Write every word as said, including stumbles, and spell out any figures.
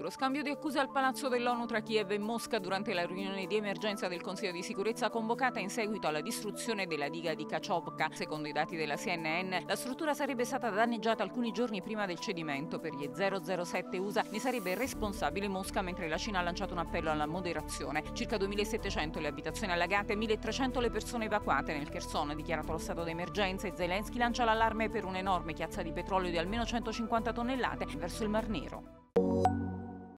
Lo scambio di accuse al palazzo dell'ONU tra Kiev e Mosca durante la riunione di emergenza del Consiglio di sicurezza convocata in seguito alla distruzione della diga di Kachovka. Secondo i dati della C N N, la struttura sarebbe stata danneggiata alcuni giorni prima del cedimento. Per gli zero zero sette U S A ne sarebbe responsabile Mosca, mentre la Cina ha lanciato un appello alla moderazione. Circa duemilasettecento le abitazioni allagate e milletrecento le persone evacuate. Nel Kherson ha dichiarato lo stato d'emergenza e Zelensky lancia l'allarme per un'enorme chiazza di petrolio di almeno centocinquanta tonnellate verso il Mar Nero.